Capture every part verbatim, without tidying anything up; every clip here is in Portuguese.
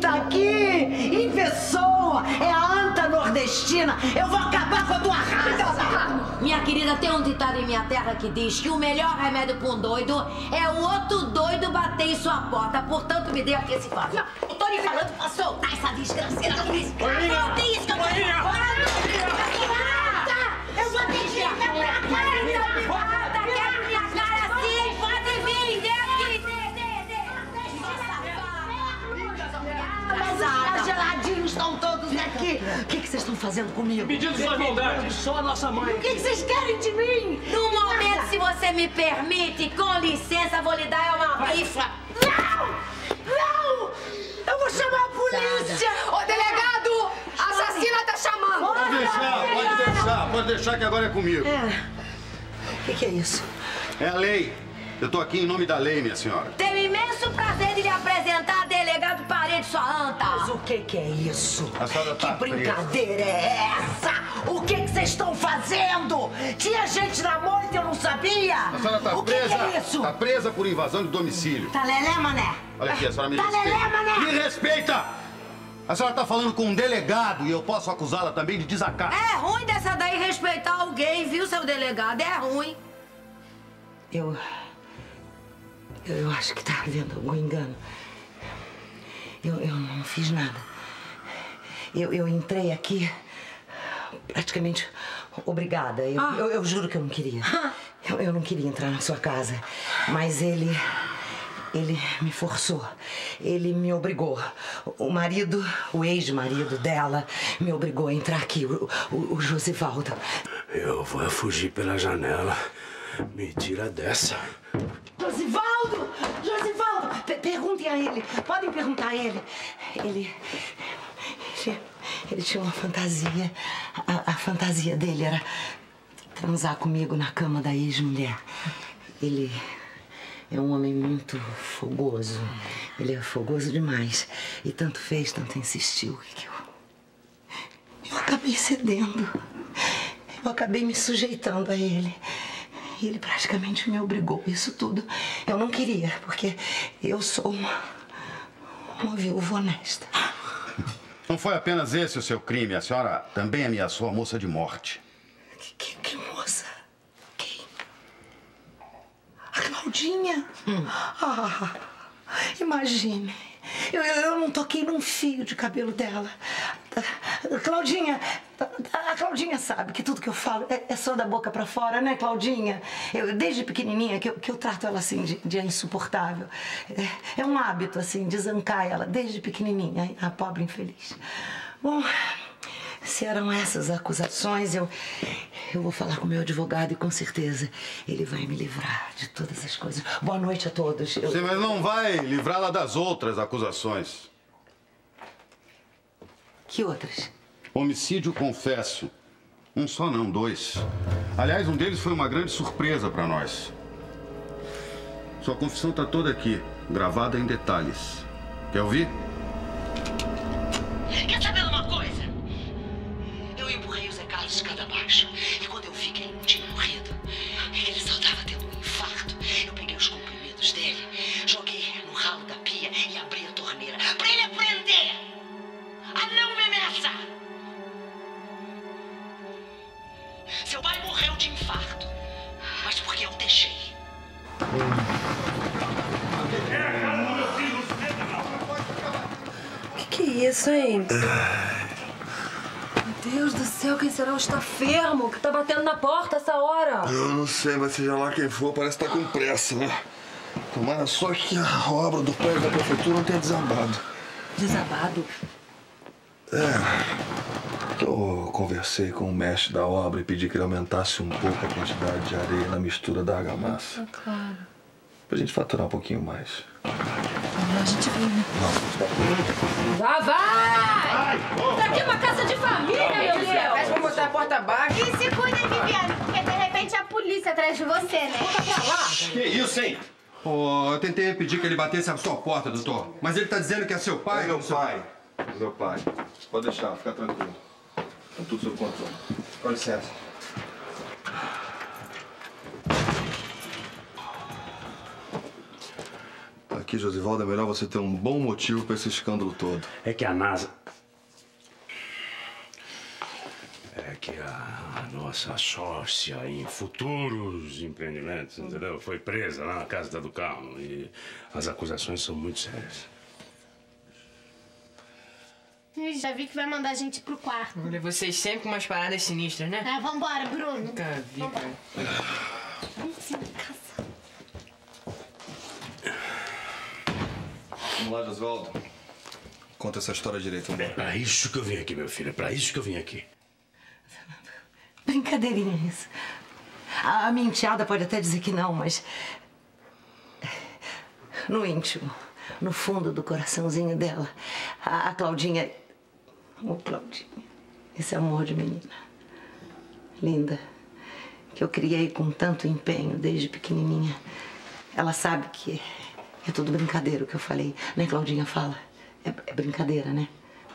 tá aqui em pessoa. É a anta nordestina. Eu vou acabar com a tua raça. Minha querida, tem um ditado em minha terra que diz que o melhor remédio pra um doido é o outro doido bater em sua porta. Portanto, me dê aqui esse fato. Não, eu tô lhe falando pra soltar essa desgraceira aqui. Não tem isso que eu tô lhe falando. Eu vou ter que ir pra cá. Quero minha cara assim. Pode vir, desce. Mas os geladinhos estão todos aqui. O que vocês estão fazendo comigo? Pedindo sua bondade. Só a nossa mãe. O que vocês querem de mim? No momento, se você me permite, com licença, vou lhe dar uma rifa. Não! Não! Eu vou chamar a polícia! Ô, delegado! A assassina tá chamando! Pode deixar, pode deixar, pode deixar que agora é comigo. É. O que, que é isso? É a lei. Eu tô aqui em nome da lei, minha senhora. Tenho imenso prazer de lhe apresentar, delegado Parede, sua anta. Mas o que, que é isso? A senhora tá Que brincadeira é essa? O que vocês estão fazendo? Tinha gente na moita e eu não sabia? A senhora tá o que presa. Que é isso? Tá presa por invasão de domicílio. Tá lelé, mané? Olha aqui, a senhora me Tá respeita. lelé, mané? Me respeita! A senhora tá falando com um delegado e eu posso acusá-la também de desacato. É ruim dessa daí respeitar alguém, viu, seu delegado? É ruim. Eu... Eu, eu acho que tá havendo algum engano. Eu, eu não fiz nada. Eu, eu entrei aqui praticamente obrigada. Eu, Ah. eu, eu juro que eu não queria. Eu, eu não queria entrar na sua casa. Mas ele... Ele me forçou. Ele me obrigou. O marido, o ex-marido dela, me obrigou a entrar aqui, o, o, o Josivaldo. Eu vou fugir pela janela. Me tira dessa. Josivaldo! Josivaldo! P- perguntem a ele. Podem perguntar a ele. Ele... Ele, ele tinha uma fantasia. A, a fantasia dele era transar comigo na cama da ex-mulher. Ele é um homem muito fogoso. Ele é fogoso demais. E tanto fez, tanto insistiu que eu... Eu acabei cedendo. Eu acabei me sujeitando a ele. E ele praticamente me obrigou isso tudo. Eu não queria, porque eu sou uma, uma viúva honesta. Não foi apenas esse o seu crime. A senhora também ameaçou a moça de morte. Que, que, que moça? Quem? A Claudinha? Hum. Ah, imagine. Eu, eu, eu não toquei num fio de cabelo dela. A Claudinha, a Claudinha sabe que tudo que eu falo é, é só da boca pra fora, né, Claudinha? Eu, desde pequenininha que eu, que eu trato ela assim de, de insuportável. É, é um hábito, assim, de zancar ela desde pequenininha, a pobre infeliz. Bom, se eram essas acusações, eu, eu vou falar com o meu advogado e com certeza ele vai me livrar de todas as coisas. Boa noite a todos. Eu... Sim, mas não vai livrá-la das outras acusações. Que outras? Homicídio confesso. Um só não, dois. Aliás, um deles foi uma grande surpresa para nós. Sua confissão tá toda aqui, gravada em detalhes. Quer ouvir? Quer saber de uma coisa? Eu empurrei o Zé Carlos de escada abaixo. E quando eu vi que ele não tinha morrido, que ele só estava tendo um infarto, eu peguei os comprimidos dele, joguei no ralo da pia e abri a torneira pra ele aprender a não me ameaçar. Seu pai morreu de infarto, mas porque eu deixei. Que que é isso, hein? Meu Deus do céu, quem será o estafermo que tá batendo na porta essa hora? Eu não sei, mas seja lá quem for, parece que tá com pressa, né? Tomara só que a obra do prédio da prefeitura não tenha desabado. Desabado? É. Eu conversei com o mestre da obra e pedi que ele aumentasse um pouco a quantidade de areia na mistura da argamassa. É claro. Pra gente faturar um pouquinho mais. A gente vê, né? Não. Já vai! Isso aqui é uma casa de família, meu Deus! Peço pra botar a porta abaixo. E se cuida, Viviane, porque de repente é a polícia atrás de você, né? Volta pra lá! Que isso, hein? Oh, eu tentei pedir que ele batesse a sua porta, doutor. Mas ele tá dizendo que é seu pai? É meu pai. É meu pai. Pode deixar, fica tranquilo. Tá tudo sob controle. Com licença. Tá aqui aqui, Josivaldo, é melhor você ter um bom motivo pra esse escândalo todo. É que a NASA... É que a, a nossa sócia em futuros empreendimentos, entendeu? Foi presa lá na casa da do Carmo e as acusações são muito sérias. Ih, já vi que vai mandar a gente pro quarto. Olha, vocês sempre com umas paradas sinistras, né? Ah, vambora, Bruno. Nunca vi, cara. Vamos em casa. Vamos lá, Josivaldo. Conta essa história direito, vamos É pra isso que eu vim aqui, meu filho. É pra isso que eu vim aqui. Brincadeirinha isso. A minha enteada pode até dizer que não, mas... No íntimo, no fundo do coraçãozinho dela, a, a Claudinha... Ô, oh, Claudinha, esse amor de menina. Linda. Que eu criei com tanto empenho desde pequenininha. Ela sabe que é tudo brincadeira o que eu falei. Né, Claudinha? Fala. É, é brincadeira, né?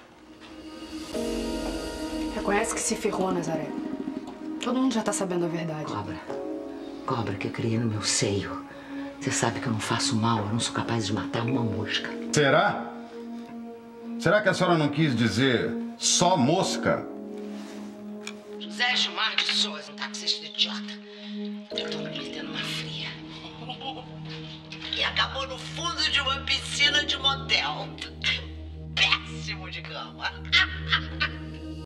Reconhece que se ferrou, Nazaré. Todo mundo já tá sabendo a verdade. Cobra. Cobra que eu criei no meu seio. Você sabe que eu não faço mal, eu não sou capaz de matar uma mosca. Será? Será que a senhora não quis dizer só mosca? José Gilmar de Souza, um taxista idiota. Eu tô me metendo uma fria. E acabou no fundo de uma piscina de motel. Péssimo de cama.